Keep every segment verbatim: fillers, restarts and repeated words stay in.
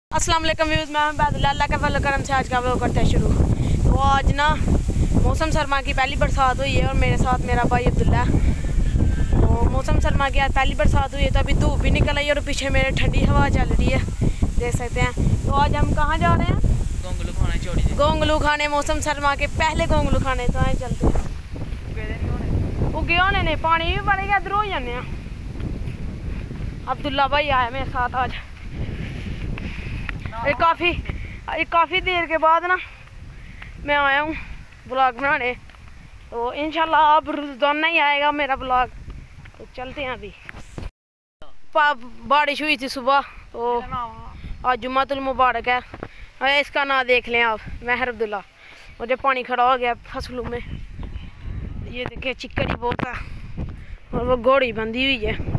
अस्सलाम वालेकुम व्यूज़, मैं बैदुल्लाह। अल्लाह का फजल करम से आज का व्लॉग करते हैं शुरू। तो आज ना मौसम सरमा की पहली बरसात हुई है और मेरे साथ मेरा भाई अब्दुल्ला। तो मौसम सरमा की आज पहली बरसात हुई है, तो अभी धूप भी निकल आई है और पीछे मेरे ठंडी हवा चल रही है, देख सकते हैं। तो आज हम कहाँ जा रहे हैं? गोंगलू खाने चौड़ी गोंगलू खाने, मौसम सरमा के पहले गोंगलू खाने। तो आए चलते हैं। उगे होने ने पानी भी पड़ेगा, इधर हो जाने। अब्दुल्ला भाई आया मेरे साथ आज। एक काफ़ी एक काफ़ी देर के बाद ना मैं आया हूँ ब्लॉग बनाने। तो इंशाल्लाह अब रोज़ाना ही आएगा मेरा ब्लॉग। तो चलते हैं। अभी बारिश हुई थी सुबह, तो आज जुम्मतुल मुबारक है। इसका नाम देख लें आप, महर अब्दुल्ला। मुझे पानी खड़ा हो गया फसलों में, ये देखिए चिकनी बहुत है और वो घोड़ी बंधी हुई है।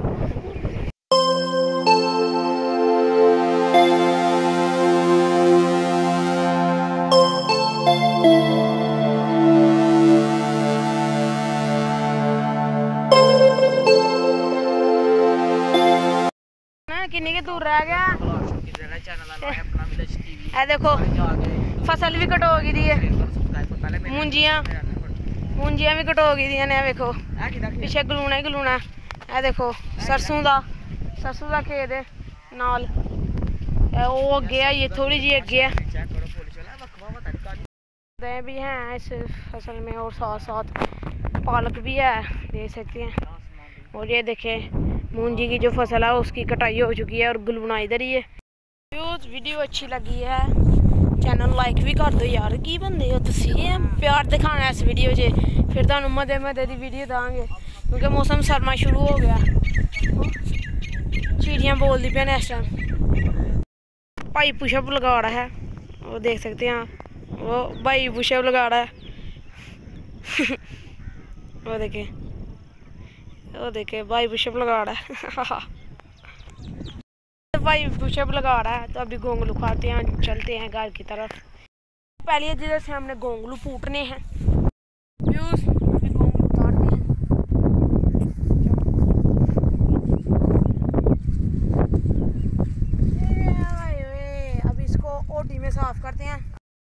किन्नी के दूर रह गया है, देखो फसल भी कटो गई दी है, मूंजियां मूंजियां भी कटो गई दी ने। देखो पिछे गलूना ही गलूना है, देखो सरसों का सरसों का खेत है नाल, वो अगे है, ये थोड़ी जी अगे है भी हैं इस फसल में, और साथ साथ पालक भी है, देख सकते हैं। और ये देखें मूंजी की जो फसल है उसकी कटाई हो चुकी है और गलूना इधर ही है। वीडियो अच्छी लगी है चैनल लाइक भी कर दो यार, की बंदे हो तुसी, प्यार दिखाना इस वीडियो च, फिर तुहानू मदे मदे दी वीडियो देंगे, क्योंकि मौसम सर्मा शुरू हो गया। चिड़ियाँ बोलती पे इस टाइम। भाई पुशअप लगा रहा है, वो देख सकते हैं, वो भाई पुशअप लगा रहा है। वो देखे वो देखे भाई पुशअप लगा रहा है। भाई पुशअप लगा रहा है। तो अभी गोंगलू खाते हैं, चलते हैं घर की तरफ। पहले जिधर से हमने गोंगलू फूटने हैं, व्यूज गोंगलू उतारते हैं। अभी इसको ओटी में साफ करते हैं।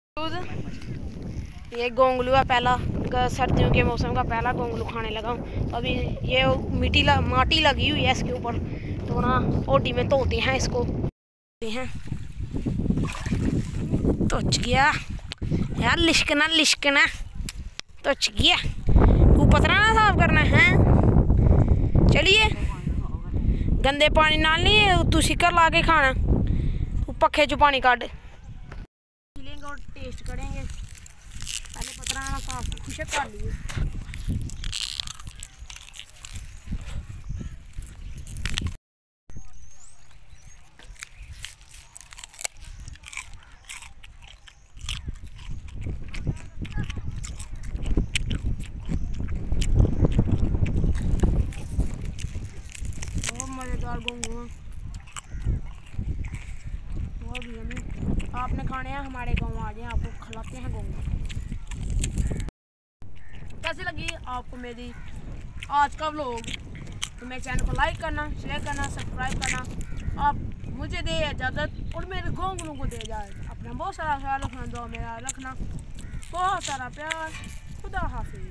ये गोंगलू है पहला, सर्दियों के मौसम का पहला गोंगलू खाने लगा हूँ। अभी ये मिट्टी ला, माटी लगी हुई है इसके ऊपर, तो ना ओटी में धोते हैं इसको हैं। तो गया यार, लिशकना लिशकना तो गया, तू पतरा ना साफ करना है। चलिए गंदे पानी नाल नहीं तू शिकर ला के खाना, तू पखे चो पानी काट और टेस्ट करेंगे। पहले पतरा ना साफ खुश कर लिए। मज़ेदार गोंगलू वो भी हमें आपने खाने हैं, हमारे गांव आ जाए, आपको खिलाते हैं गोंगलू। कैसी लगी आपको मेरी आज का व्लॉग? तो मेरे चैनल को लाइक करना, शेयर करना, सब्सक्राइब करना। आप मुझे दे इजाज़त और मेरे गोंगलू को दे इजाज़त। अपना बहुत सारा ख्याल रखना, दो मेरा रखना, बहुत सारा प्यार। खुदा हाफिज़।